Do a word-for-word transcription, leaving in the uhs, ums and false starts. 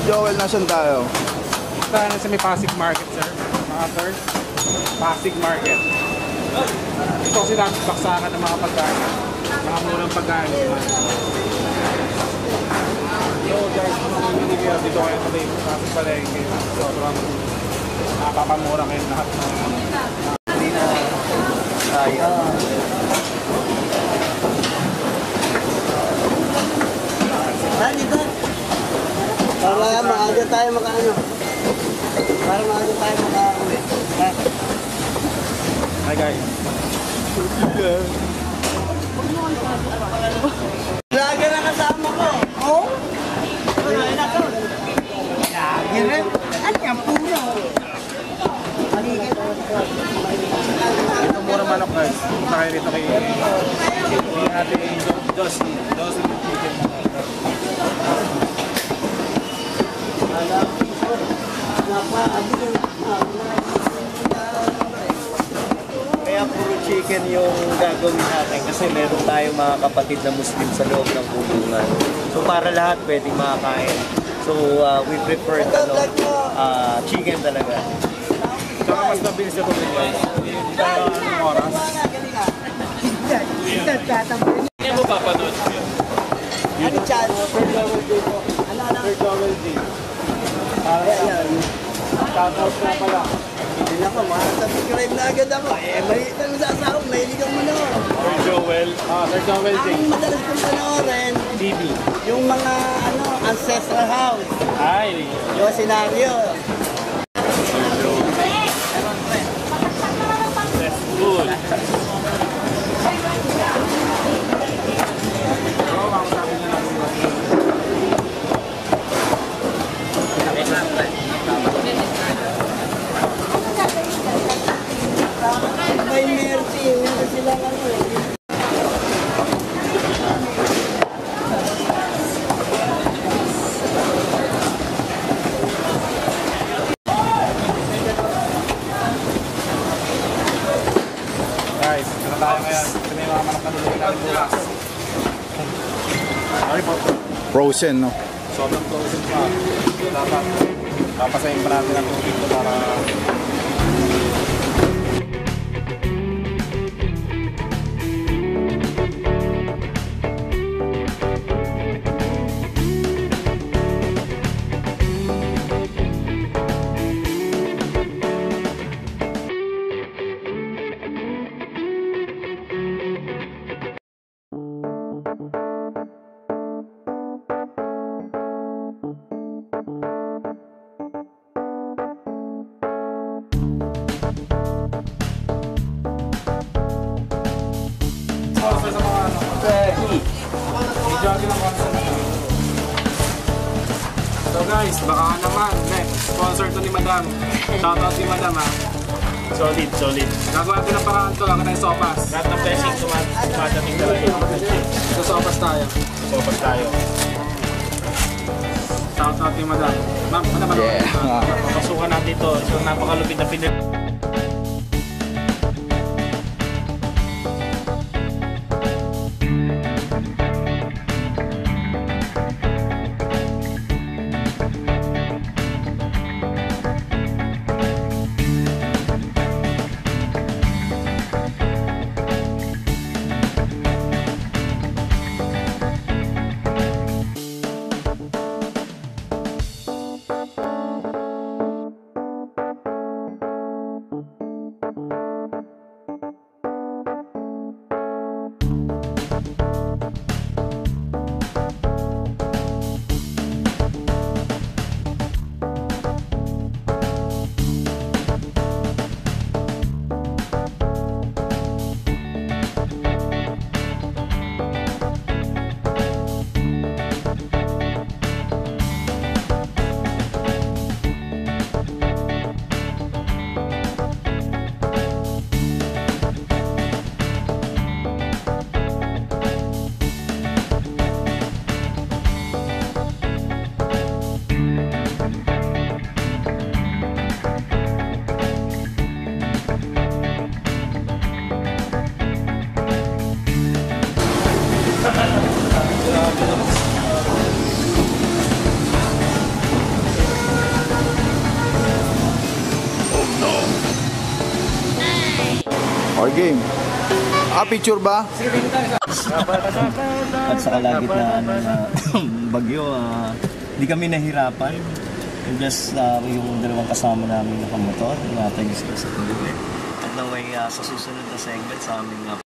Joel, nasan tayo? Tayo sa may Pasig Market, sir. Mga sir, Pasig Market. Ito kasi dapat baksakan ng mga pagkain. Mga murang pagkain. So guys, kung mga nangyayari dito kayo sa Pasig Palengke, sobrang napapamura kayo lahat ng Hindi na tayo. Ah, dito. Para maaga tayo makaano. Para maaga tayo maka-uwi. Ha? Hi guys. Laga na kasama ko. Oo? Ay, nako. Lagi rin. Ano yan? Puno. Ito mura manok guys. Punta kayo rito kay kay ate Josie. Josie Chicken. Kaya puro chicken yung gagawin natin kasi meron tayong mga kapatid na Muslim sa loob ng kulungan. So para lahat pwedeng makakain. So uh, we prefer ano, uh, chicken talaga. Saka mas mabilis na tubig guys. Dito anong oras? Hindi mo papanood yun? Ano chan? Third Joel J po. Third Joel J. Shoutout na pala. Hindi na ko, makasubscribe na agad ako. Eh, maliit ang sasahog, mahilig ang manood. Third Joel. Ah, Third Joel J. Ang madalas kong panoorin, T V. yung mga ano, ancestral house. Ay. Yung senaryo. That's good. May mercy, meron silang ano eh. Guys, ano tayo ngayon? Ito na yung mga manok na lulukin natin bukas. Sorry po. Frozen, no? Sobrang frozen pa. Dapat papasayin pa natin ang tubig ko para sponsor sa mga ano. Video natin ang sponsor. So guys, baka naman, next, sponsor to ni Madam. Shoutout ni Madam ha. Solid, solid. Gagawa natin ng paraan to, gagawa tayo sopas. Lahat ng blessing tumatamig talaga. So sopas tayo. Sopas tayo. Shoutout ni Madam. Ma'am, Madam, ano? Yeah. Papasukan natin ito. Isang napakalupit na pinag... Okay, game. Ah, picture ba? At sa kalagitnaan ng uh, bagyo, uh, di kami nahirapan. And just uh, yung dalawang kasama namin nakamotor, natagis na sa tuloy. At naway uh, sa susunod na segment sa aming uh,